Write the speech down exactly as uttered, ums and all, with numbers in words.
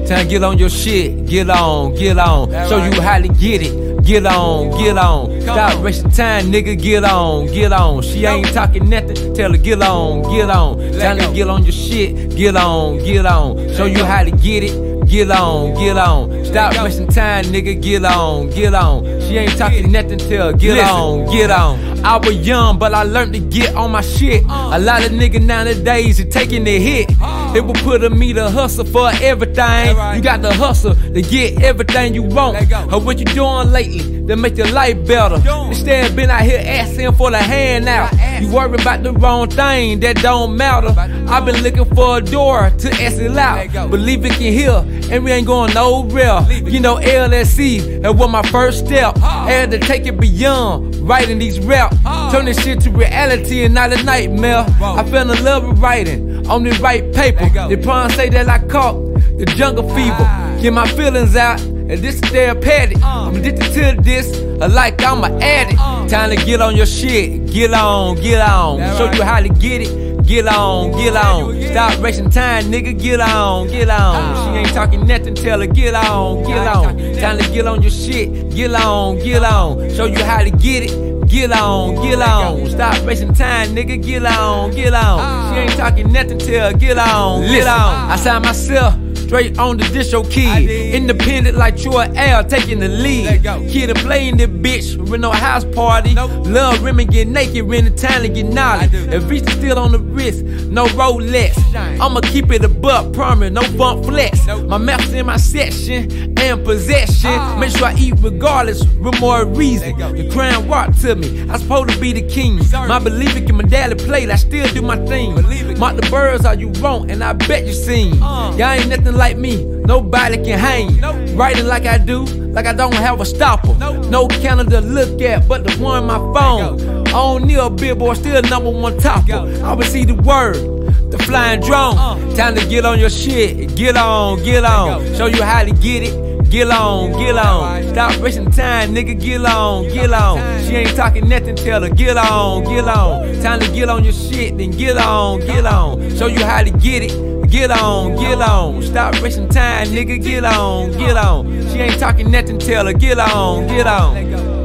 Time to get on your shit, get on, get on. Show you how to get it, get on, get on. Stop wasting time, nigga, get on, get on. She ain't talking nothing, tell her get on, get on. Time to get on your shit, get on, get on. Show you how to get it, get on, get on. Stop wasting time, nigga, get on, get on. She ain't talking nothing, tell her get on, get on. I was young, but I learned to get on my shit. A lot of niggas nowadays are taking the hit. They will put a me to hustle for everything. You got to hustle to get everything you want. Or what you doing lately to make your life better. Instead of being out here asking for the handout. You worry about the wrong thing, that don't matter. I've been looking for a door to exit out. Believe it can heal, and we ain't going nowhere. You know L S C, that was my first step. I had to take it beyond writing these raps. Turn this shit to reality and not a nightmare. I fell in love with writing on the right paper. They probably say that I caught the jungle fever. Get my feelings out, and this is therapeutic. I'm addicted to this, like I'm an addict. Time to get on your shit, get on, get on. Show you how to get it, get on, get on. Stop wasting time, nigga, get on, get on. She ain't talking nothing, tell her get on, get on. Time to get on your shit, get on, get on. Show you how to get it, get on, get on. Stop wasting time, nigga, get on, get on. She ain't talking nothing, tell her get on, get on. I signed myself straight on the disco kid. Independent like Troy L, taking the lead. Kid and playing this bitch with no house party. Love women get naked when it's time to get naughty. If reach still on the wrist, no Rolex. I'ma keep it a buck, promise, no bump flex. My mouth's in my section and possession. Make sure I eat regardless with more reason. The crown walk to me, I supposed to be the king. My belief it can my daddy plate, I still do my thing. Mark the birds all you want, and I bet you seen. Y'all ain't nothing like me, nobody can hang. Writing like I do, like I don't have a stopper. No calendar to look at, but the one on my phone. I don't need a billboard, still number one topper. I would see the word, the flying drone. Time to get on your shit, get on, get on. Show you how to get it, get on, get on. Stop wasting time, nigga, get on, get on. She ain't talking nothing, tell her get on, get on. Time to get on your shit, then get on, get on. Show you how to get it, get on, get on. Stop wasting time, nigga, get on, get on. She ain't talking nothing, tell her get on, get on.